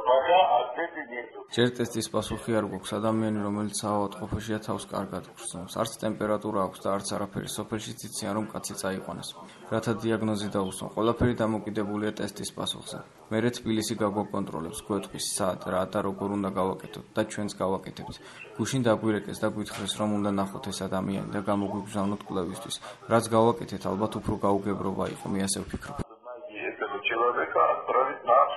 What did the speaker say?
ჯერ ტესტის პასუხი არ გვაქვს. ადამიანი, რომელიც საავადმყოფოშია, თავს კარგად გრძნობს. არც ტემპერატურა აქვს და არც არაფერი. სოფელში ციციან, რომ კაცი წაიყვანეს. რათა დიაგნოზი დაუსვან, ყველაფერი დამოკიდებულია ტესტის პასუხზე. მერე თბილისი გაგვაკონტროლებს, გვეტყვის სად, რა და როგორ უნდა გავაკეთოთ და ჩვენც გავაკეთებთ. გუშინ დაგვირეკეს და გვითხრეს, რომ უნდა ნახოთ ეს ადამიანი და გამოგვიგზავნოთ კვლევისთვის. რაც გავაკეთეთ, ალბათ უფრო გაუგებრობა იყო, მე ასე ვფიქრობ.